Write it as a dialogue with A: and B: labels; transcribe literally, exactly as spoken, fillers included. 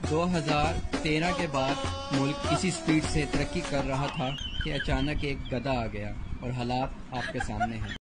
A: दो हज़ार तेरह के बाद मुल्क इसी स्पीड से तरक्की कर रहा था कि अचानक एक गधा आ गया और हालात आपके सामने हैं।